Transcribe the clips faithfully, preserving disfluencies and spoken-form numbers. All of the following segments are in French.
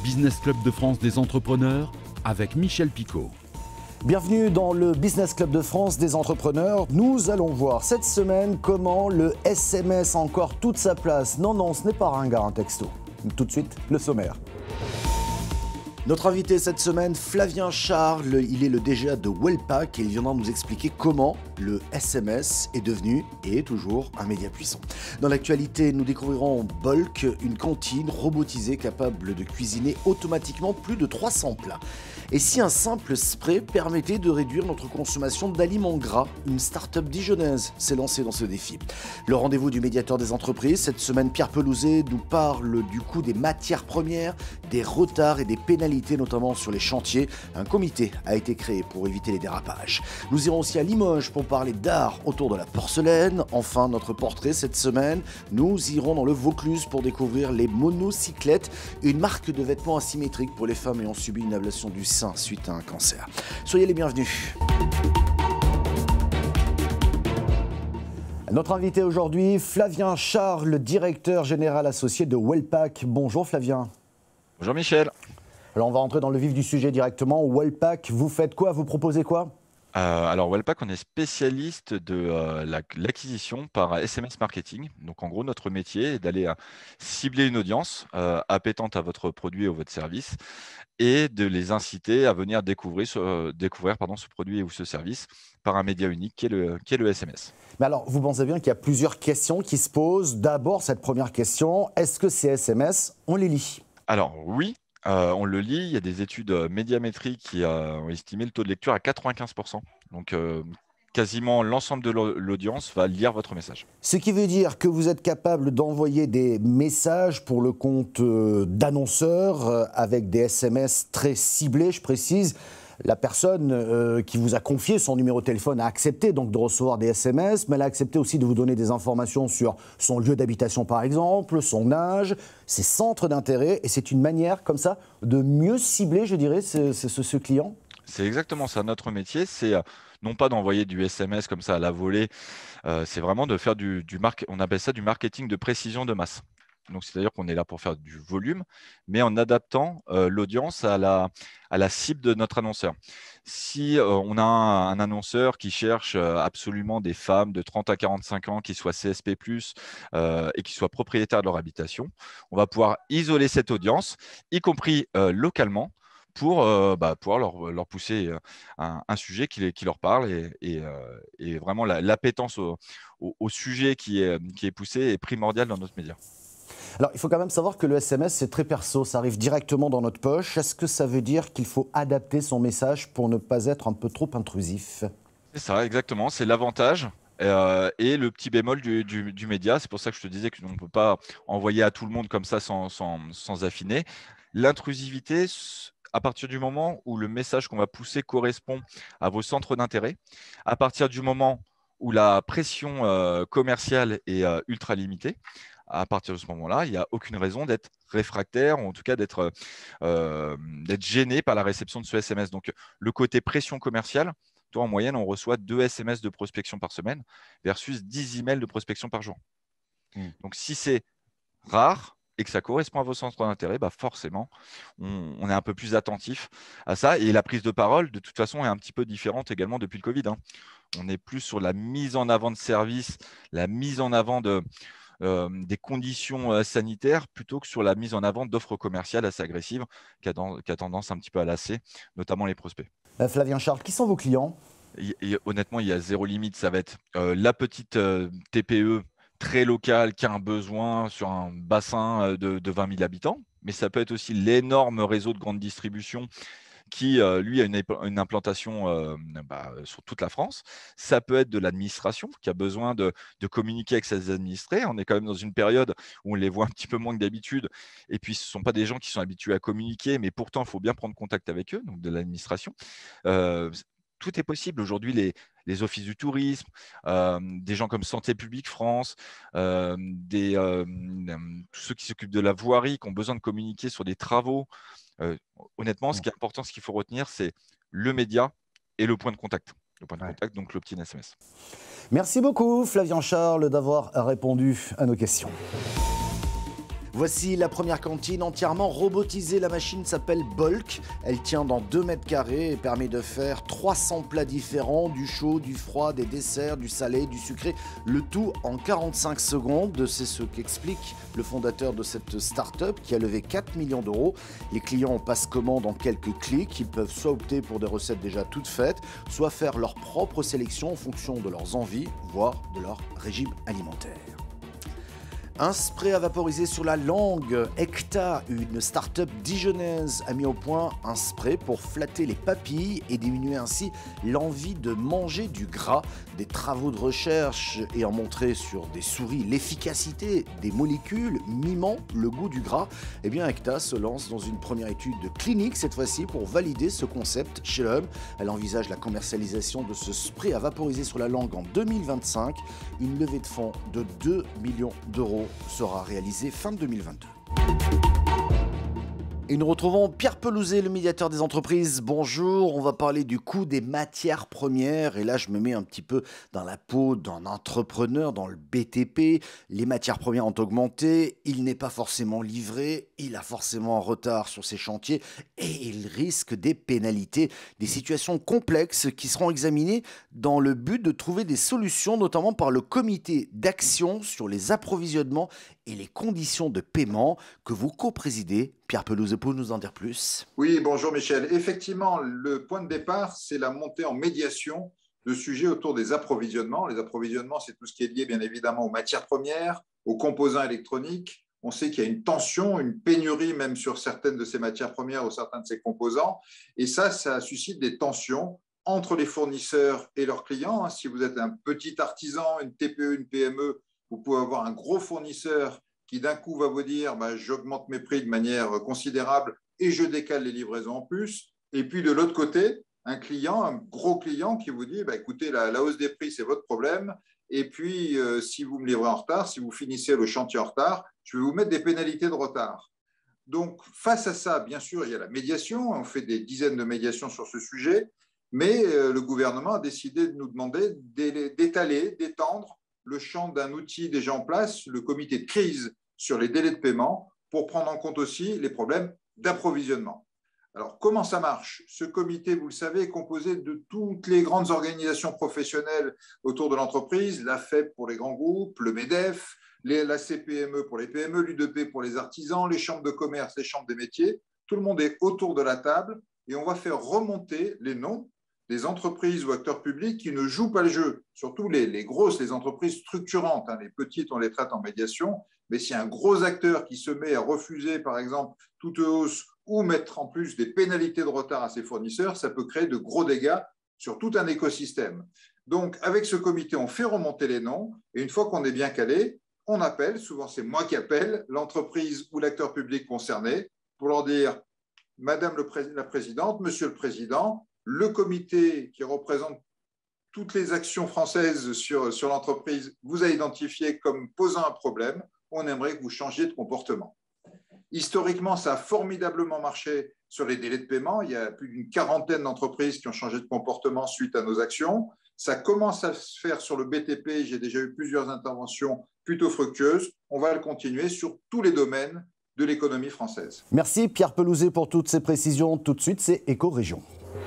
Business Club de France des entrepreneurs avec Michel Picot. Bienvenue dans le Business Club de France des entrepreneurs. Nous allons voir cette semaine comment le S M S a encore toute sa place. Non, non, ce n'est pas ringard un texto. Tout de suite, le sommaire. Notre invité cette semaine, Flavien Charles, il est le D G A de Wellpack et il viendra nous expliquer comment le S M S est devenu et est toujours un média puissant. Dans l'actualité, nous découvrirons Bulk, une cantine robotisée capable de cuisiner automatiquement plus de trois cents plats. Et si un simple spray permettait de réduire notre consommation d'aliments gras, une start-up dijonnaise s'est lancée dans ce défi. Le rendez-vous du médiateur des entreprises, cette semaine, Pierre Pelouzet nous parle du coût des matières premières, des retards et des pénalités, notamment sur les chantiers. Un comité a été créé pour éviter les dérapages. Nous irons aussi à Limoges pour parler d'art autour de la porcelaine. Enfin, notre portrait cette semaine, nous irons dans le Vaucluse pour découvrir les monocyclettes, une marque de vêtements asymétriques pour les femmes ayant subi une ablation du sein suite à un cancer. Soyez les bienvenus. Notre invité aujourd'hui, Flavien Charles, directeur général associé de Wellpack. Bonjour Flavien. Bonjour Michel. Alors on va rentrer dans le vif du sujet directement. Wellpack, vous faites quoi? Vous proposez quoi? Euh, alors Wellpack, on est spécialiste de euh, la- l'acquisition par S M S marketing. Donc en gros, notre métier est d'aller euh, cibler une audience euh, appétente à votre produit ou votre service et de les inciter à venir découvrir, ce, euh, découvrir pardon, ce produit ou ce service par un média unique qui est le, qui est le S M S. Mais alors, vous pensez bien qu'il y a plusieurs questions qui se posent. D'abord, cette première question, est-ce que ces S M S, on les lit? Alors oui, euh, on le lit. Il y a des études euh, médiamétriques qui euh, ont estimé le taux de lecture à quatre-vingt-quinze pour cent. Donc euh, quasiment l'ensemble de l'au- l'audience va lire votre message. Ce qui veut dire que vous êtes capable d'envoyer des messages pour le compte euh, d'annonceurs euh, avec des S M S très ciblés, je précise. La personne euh, qui vous a confié son numéro de téléphone a accepté donc de recevoir des S M S, mais elle a accepté aussi de vous donner des informations sur son lieu d'habitation par exemple, son âge, ses centres d'intérêt, et c'est une manière comme ça de mieux cibler, je dirais, ce, ce- ce- ce client. C'est exactement ça. Notre métier, c'est euh, non pas d'envoyer du S M S comme ça à la volée, euh, c'est vraiment de faire du, du marque, on appelle ça du marketing de précision de masse. Donc, c'est-à-dire qu'on est là pour faire du volume, mais en adaptant euh, l'audience à la, à la cible de notre annonceur. Si euh, on a un, un annonceur qui cherche euh, absolument des femmes de trente à quarante-cinq ans qui soient C S P plus, euh, et qui soient propriétaires de leur habitation, on va pouvoir isoler cette audience, y compris euh, localement, pour euh, bah, pouvoir leur, leur pousser euh, un, un sujet qui, les- qui leur parle et, et, euh, et vraiment la- l'appétence au, au- au sujet qui est, qui est poussé est primordial dans notre média. Alors, il faut quand même savoir que le S M S, c'est très perso, ça arrive directement dans notre poche. Est-ce que ça veut dire qu'il faut adapter son message pour ne pas être un peu trop intrusif? C'est ça, exactement. C'est l'avantage euh, et le petit bémol du, du- du média. C'est pour ça que je te disais qu'on ne peut pas envoyer à tout le monde comme ça sans, sans, sans affiner. L'intrusivité, s- à partir du moment où le message qu'on va pousser correspond à vos centres d'intérêt, à partir du moment où la pression euh, commerciale est euh, ultra limitée, à partir de ce moment-là, il n'y a aucune raison d'être réfractaire ou en tout cas d'être euh, d'être gêné par la réception de ce S M S. Donc, le côté pression commerciale, toi, en moyenne, on reçoit deux S M S de prospection par semaine versus dix emails de prospection par jour. Mm. Donc, si c'est rare et que ça correspond à vos centres d'intérêt, bah forcément, on, on est un peu plus attentif à ça. Et la prise de parole, de toute façon, est un petit peu différente également depuis le Covid, hein. On est plus sur la mise en avant de services, la mise en avant de, euh, des conditions euh, sanitaires plutôt que sur la mise en avant d'offres commerciales assez agressives qui a, dans- qui a tendance un petit peu à lasser, notamment les prospects. Euh, Flavien Charles, qui sont vos clients? Et- et honnêtement, il y a zéro limite. Ça va être euh, la petite euh, T P E très locale qui a un besoin sur un bassin euh, de, de vingt mille habitants, mais ça peut être aussi l'énorme réseau de grande distribution qui, euh, lui, a une, ép- une implantation euh, bah, sur toute la France. Ça peut être de l'administration qui a besoin de, de communiquer avec ses administrés. On est quand même dans une période où on les voit un petit peu moins que d'habitude. Et puis, ce ne sont pas des gens qui sont habitués à communiquer, mais pourtant, il faut bien prendre contact avec eux, donc de l'administration. Euh, tout est possible. Aujourd'hui, les, les offices du tourisme, euh, des gens comme Santé publique France, euh, des, euh, tous ceux qui s'occupent de la voirie, qui ont besoin de communiquer sur des travaux. Euh, honnêtement, ce qui est important, ce qu'il faut retenir, c'est le média et le point de contact. Le point de Ouais. contact, donc le petit S M S. Merci beaucoup Flavien Charles d'avoir répondu à nos questions. Voici la première cantine entièrement robotisée. La machine s'appelle Bulk. Elle tient dans deux mètres carrés et permet de faire trois cents plats différents, du chaud, du froid, des desserts, du salé, du sucré, le tout en quarante-cinq secondes. C'est ce qu'explique le fondateur de cette start-up qui a levé quatre millions d'euros. Les clients passent commande en quelques clics. Ils peuvent soit opter pour des recettes déjà toutes faites, soit faire leur propre sélection en fonction de leurs envies, voire de leur régime alimentaire. Un spray à vaporiser sur la langue. Ecta, une start-up dijonnaise, a mis au point un spray pour flatter les papilles et diminuer ainsi l'envie de manger du gras. Des travaux de recherche ayant montré sur des souris l'efficacité des molécules mimant le goût du gras, eh bien Ecta se lance dans une première étude clinique cette fois-ci pour valider ce concept chez l'homme. Elle envisage la commercialisation de ce spray à vaporiser sur la langue en deux mille vingt-cinq. Une levée de fonds de deux millions d'euros sera réalisé fin deux mille vingt-deux. Et nous retrouvons Pierre Pelouzet, le médiateur des entreprises. Bonjour, on va parler du coût des matières premières. Et là, je me mets un petit peu dans la peau d'un entrepreneur, dans le B T P. Les matières premières ont augmenté, il n'est pas forcément livré, il a forcément un retard sur ses chantiers et il risque des pénalités, des situations complexes qui seront examinées dans le but de trouver des solutions, notamment par le comité d'action sur les approvisionnements et les conditions de paiement que vous co-présidez. Pierre Pelouzet, pouvez-vous nous en dire plus? Oui, bonjour Michel. Effectivement, le point de départ, c'est la montée en médiation de sujets autour des approvisionnements. Les approvisionnements, c'est tout ce qui est lié bien évidemment aux matières premières, aux composants électroniques. On sait qu'il y a une tension, une pénurie même sur certaines de ces matières premières ou certains de ces composants. Et ça, ça suscite des tensions entre les fournisseurs et leurs clients. Si vous êtes un petit artisan, une T P E, une P M E, vous pouvez avoir un gros fournisseur qui d'un coup va vous dire bah, « j'augmente mes prix de manière considérable et je décale les livraisons en plus ». Et puis de l'autre côté, un client, un gros client qui vous dit bah, « écoutez, la, la hausse des prix, c'est votre problème. Et puis, euh, si vous me livrez en retard, si vous finissez le chantier en retard, je vais vous mettre des pénalités de retard ». Donc, face à ça, bien sûr, il y a la médiation. On fait des dizaines de médiations sur ce sujet. Mais euh, le gouvernement a décidé de nous demander d'étaler, d'étendre le champ d'un outil déjà en place, le comité de crise sur les délais de paiement, pour prendre en compte aussi les problèmes d'approvisionnement. Alors, comment ça marche? Ce comité, vous le savez, est composé de toutes les grandes organisations professionnelles autour de l'entreprise, la F E P pour les grands groupes, le MEDEF, les, la C P M E pour les P M E, l'U D P pour les artisans, les chambres de commerce, les chambres des métiers. Tout le monde est autour de la table et on va faire remonter les noms des entreprises ou acteurs publics qui ne jouent pas le jeu, surtout les, les grosses, les entreprises structurantes. Hein, les petites, on les traite en médiation, mais si un gros acteur qui se met à refuser, par exemple, toute hausse ou mettre en plus des pénalités de retard à ses fournisseurs, ça peut créer de gros dégâts sur tout un écosystème. Donc, avec ce comité, on fait remonter les noms, et une fois qu'on est bien calé, on appelle, souvent c'est moi qui appelle, l'entreprise ou l'acteur public concerné pour leur dire « Madame le pré- la Présidente, Monsieur le Président, le comité qui représente toutes les actions françaises sur, sur l'entreprise vous a identifié comme posant un problème. On aimerait que vous changiez de comportement. » Historiquement, ça a formidablement marché sur les délais de paiement. Il y a plus d'une quarantaine d'entreprises qui ont changé de comportement suite à nos actions. Ça commence à se faire sur le B T P. J'ai déjà eu plusieurs interventions plutôt fructueuses. On va le continuer sur tous les domaines de l'économie française. Merci Pierre Pelouzet pour toutes ces précisions. Tout de suite, c'est Éco-Région.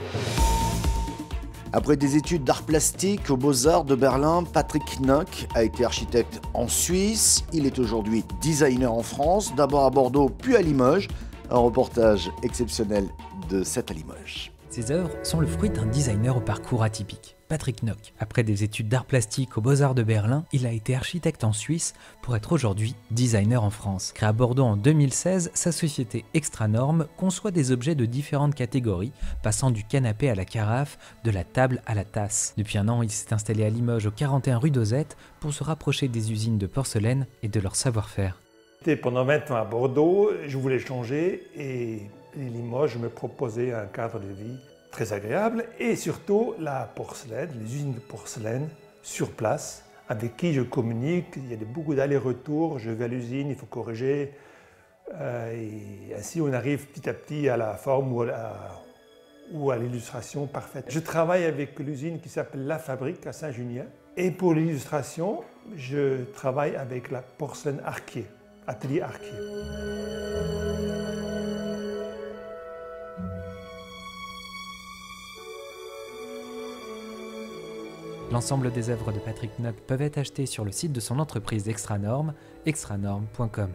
Après des études d'art plastique aux Beaux-Arts de Berlin, Patrick Nock a été architecte en Suisse. Il est aujourd'hui designer en France, d'abord à Bordeaux puis à Limoges. Un reportage exceptionnel de sept à Limoges. Ces œuvres sont le fruit d'un designer au parcours atypique, Patrick Nock. Après des études d'art plastique aux Beaux-Arts de Berlin, il a été architecte en Suisse pour être aujourd'hui designer en France. Créé à Bordeaux en deux mille seize, sa société Extranorme conçoit des objets de différentes catégories, passant du canapé à la carafe, de la table à la tasse. Depuis un an, il s'est installé à Limoges au quarante et un rue d'Ozette pour se rapprocher des usines de porcelaine et de leur savoir-faire. Pendant vingt ans à Bordeaux, je voulais changer et Limoges me proposait un cadre de vie très agréable et surtout la porcelaine, les usines de porcelaine sur place avec qui je communique. Il y a beaucoup d'allers-retours, je vais à l'usine, il faut corriger euh, et ainsi on arrive petit à petit à la forme ou à, la, ou à l'illustration parfaite. Je travaille avec l'usine qui s'appelle La Fabrique à Saint-Junien et pour l'illustration, je travaille avec la porcelaine Arquier. Atelier Archive. L'ensemble des œuvres de Patrick Knock peuvent être achetées sur le site de son entreprise Extranorm, extranorm point com.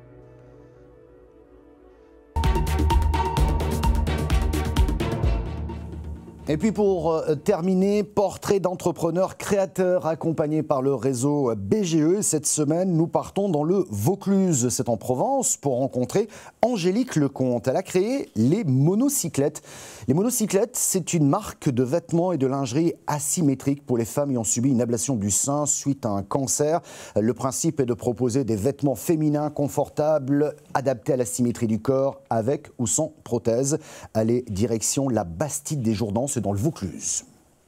Et puis pour euh, terminer, portrait d'entrepreneur créateur accompagné par le réseau B G E. Cette semaine, nous partons dans le Vaucluse, c'est en Provence, pour rencontrer Angélique Lecomte. Elle a créé les monocyclettes. Les monocyclettes, c'est une marque de vêtements et de lingerie asymétrique pour les femmes ayant subi une ablation du sein suite à un cancer. Le principe est de proposer des vêtements féminins confortables, adaptés à la symétrie du corps, avec ou sans prothèse. Allez, direction la Bastide des Jourdans, c'est dans le Vaucluse.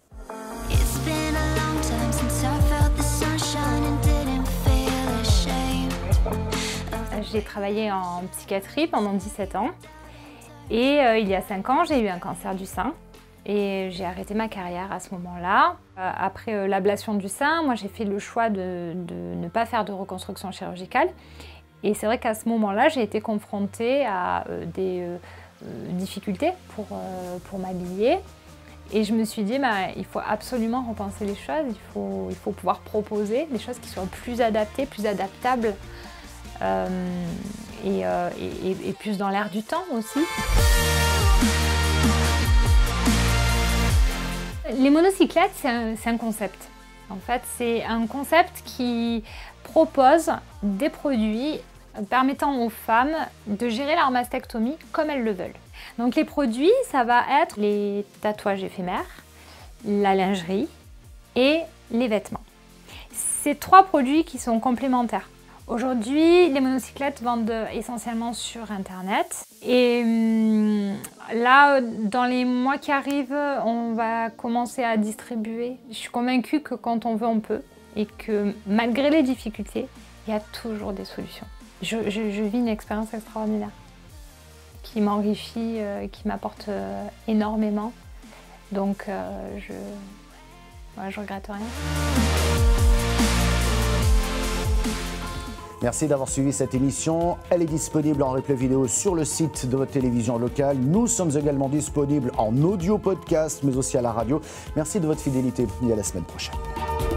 J'ai travaillé en psychiatrie pendant dix-sept ans et euh, il y a cinq ans, j'ai eu un cancer du sein et j'ai arrêté ma carrière à ce moment-là. Euh, après euh, l'ablation du sein, moi j'ai fait le choix de, de ne pas faire de reconstruction chirurgicale et c'est vrai qu'à ce moment-là, j'ai été confrontée à euh, des euh, difficultés pour, euh, pour m'habiller. Et je me suis dit, bah, il faut absolument repenser les choses, il faut, il faut pouvoir proposer des choses qui soient plus adaptées, plus adaptables euh, et, euh, et, et plus dans l'air du temps aussi. Les monocyclettes, c'est un, c'est un concept. En fait, c'est un concept qui propose des produits permettant aux femmes de gérer leur mastectomie comme elles le veulent. Donc les produits, ça va être les tatouages éphémères, la lingerie et les vêtements. C'est trois produits qui sont complémentaires. Aujourd'hui, les monocyclettes vendent essentiellement sur Internet. Et hum, là, dans les mois qui arrivent, on va commencer à distribuer. Je suis convaincue que quand on veut, on peut. Et que malgré les difficultés, il y a toujours des solutions. Je, je, je vis une expérience extraordinaire qui m'enrichit, euh, qui m'apporte euh, énormément. Donc, euh, je ne ouais, regrette rien. Merci d'avoir suivi cette émission. Elle est disponible en replay vidéo sur le site de votre télévision locale. Nous sommes également disponibles en audio podcast, mais aussi à la radio. Merci de votre fidélité et à la semaine prochaine.